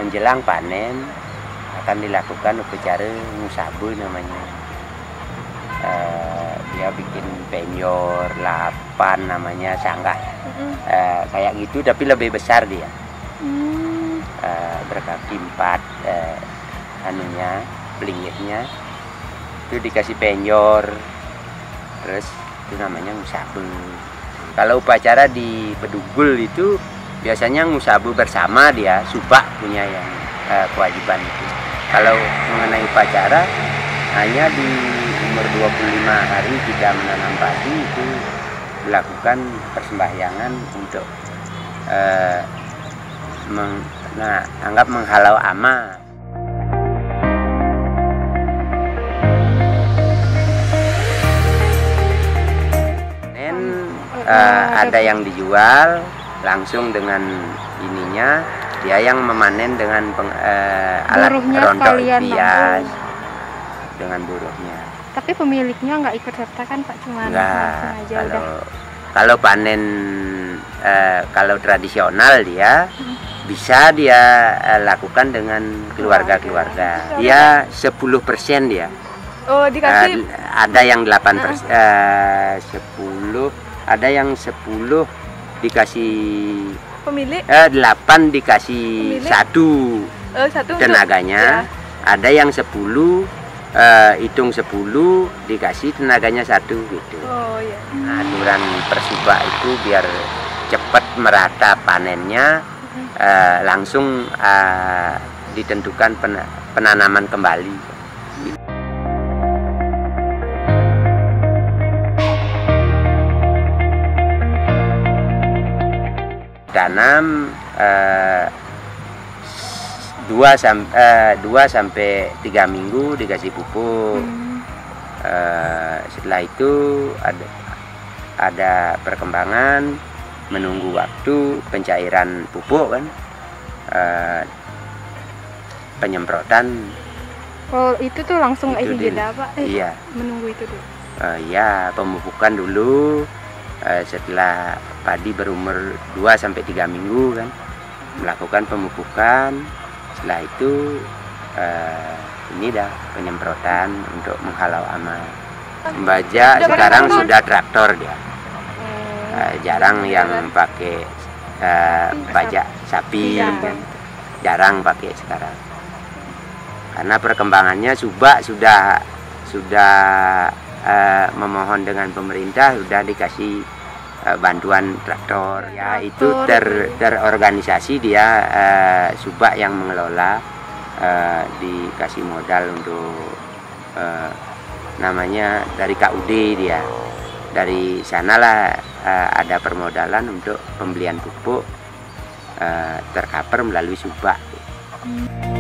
menjelang panen akan dilakukan upacara ngusabe namanya. Dia bikin penyor, lapan namanya, sanggah. Kayak gitu tapi lebih besar dia. Berkaki 4 pelingitnya. Itu dikasih penyor. Terus itu namanya ngusabe. Kalau upacara di Bedugul itu biasanya ngusabe bersama dia, subak punya yang kewajiban itu. Kalau mengenai upacara, hanya di umur 25 hari kita menanam padi itu dilakukan persembahyangan untuk anggap menghalau ama. Ada yang dijual langsung dengan ininya, dia yang memanen dengan alat rontok bias dengan buruhnya. Tapi pemiliknya nggak ikut serta kan Pak, cuma nggak. Kalau panen kalau tradisional dia bisa dia lakukan dengan keluarga-keluarga. Dia 10% dia. Oh, dikasih ada yang 8%, 10, ada yang 10 dikasih pemilik, 8 dikasih pemilik. satu tenaganya, ya. Ada yang 10 hitung 10 dikasih tenaganya 1 gitu. Oh, iya. Aturan persubak itu biar cepat merata panennya, langsung ditentukan penanaman kembali. Tanam 2 sampai 3 minggu dikasih pupuk. Setelah itu ada perkembangan, menunggu waktu pencairan pupuk kan, penyemprotan. Oh, itu tuh langsung isi jeda Pak? Iya. Menunggu itu dulu? Iya, pemupukan dulu. Setelah padi berumur 2 sampai 3 minggu kan, melakukan pemupukan. Setelah itu ini dah penyemprotan untuk menghalau ama. Membaja sekarang sudah traktor dia. Jarang yang pakai bajak sapi kan. Jarang pakai sekarang. Karena perkembangannya subak sudah memohon dengan pemerintah, sudah dikasih bantuan traktor. Ya itu terorganisasi dia, subak yang mengelola, dikasih modal untuk namanya dari KUD dia. Dari sanalah ada permodalan untuk pembelian pupuk, tercover melalui subak.